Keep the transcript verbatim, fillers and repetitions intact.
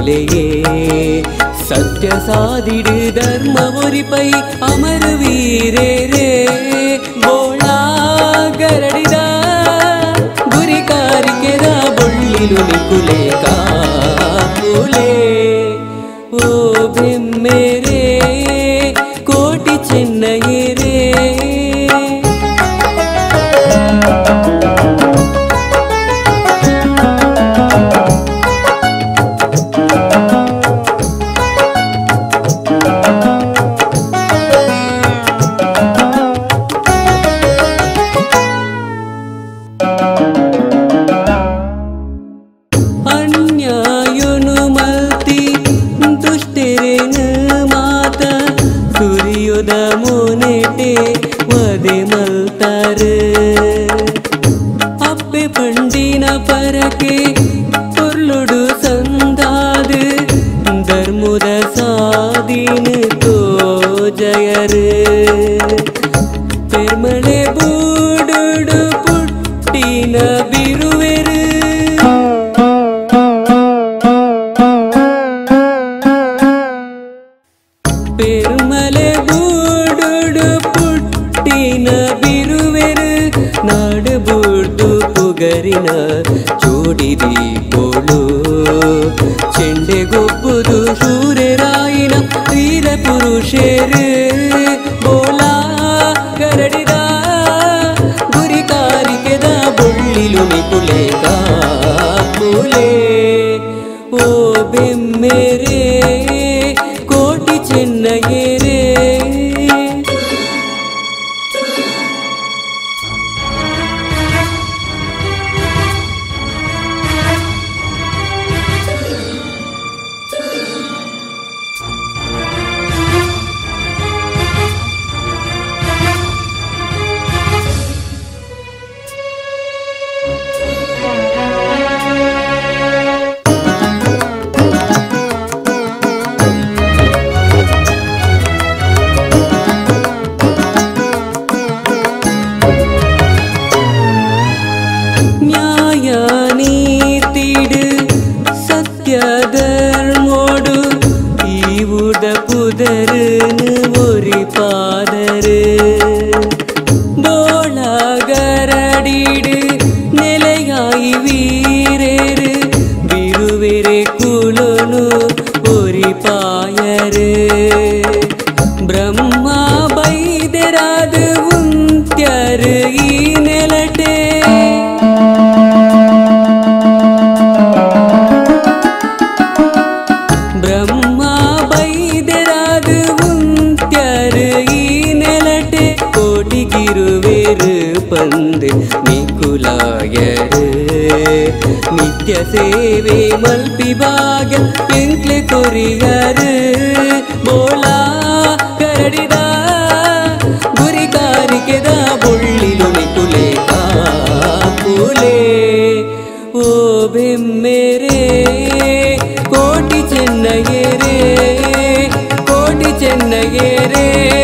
ಮಾಲೆಯೇ ಸತ್ಯ ಸಾದಿಡು ಧರ್ಮ ಒರಿಪೈ ಅಮರ ವೀರೇ ರೇ ಬೋಳ ಗರಡಿದ ಗುರಿ ಕಾರಿಕೆದ ಬೊಳ್ಳಿಲು ನಿಕುಲೆ ಕಾಪುಲೆ ಓ ಬೆಮ್ಮೆರೇ ಕೋಟಿ ಚೆನ್ನಯ್ಯರೇ ಅಪ್ಪೆ ಪಂಡಿನ ಪರಕೆ ಪೊರ್ಲುಡು ಸಂದಾದು ಧರ್ಮದ ಸಾಧೀನ ತೋ ಜಯರು ಪೆರ್ಮಳೆ ಬೂಡುಡು ಪುಟ್ಟಿನ ಬಿರುವೆರು ಪೆರ್ಮಳೆ ಬೂಡುಡು ಪುಟ್ಟಿನ ಬಿರುವೆರು ನಾಡು ಬೂಡ್ದು ಪುಗರಿನ ಚೋಡಿದಿ ಬೋಳು ಚೆಂಡೆಗೊಬ್ಬುದು ಸೂರ್ಯರಾಯಿನ ವೀರ ಪುರುಷರು ಬೋಲ ಗರಡಿದ ಗುರಿ ಕಾರಿಕೆದ ಬೊಳ್ಳಿಲು ನಿಕುಲೆ ಕಾಪುಲೆ ಓ ಬೆಮ್ಮೆರೇ ಕೋಟಿ ಚೆನ್ನಯ್ಯರೇ ധർമ്മോടു ഈവുട പുതരുന്ന് ഒരു പാതര് ബോളാകരടിട് നിലയായി വീരേര് ബിരുവരെ കുലൊന്നു ഒരു പായര് ബ്രഹ്മ ബൈദരാത് ഉന്ത്യര് ഈ നിലട്ടെ ಬ್ರಹ್ಮ ಬೈದರಾದು ಉಂತ್ಯರು ಈ ನೆಲಟೆ ಕೋಟಿಗಿರುವೆರು ಪಂದೆ ನಿಕುಲಾಯರು ನಿತ್ಯ ಸೇವೆ ಮಲ್ಪಿ ಭಾಗ್ಯ ಎಂಕ್ಲೆ ಕೊರಿಯರು ಬೋಳ ಕರಡಿದ ಗುರಿ ಕಾರಿಕೆದ ಬೊಳ್ಳಿಲು ನಿಕುಲೆ ಕಾಪುಲೆ ಓ ಬೆಮ್ಮೆರೇ ಕೋಟಿ ಚೆನ್ನಯ್ಯರೇ ಕೋಟಿ ಚೆನ್ನಯ್ಯರೇ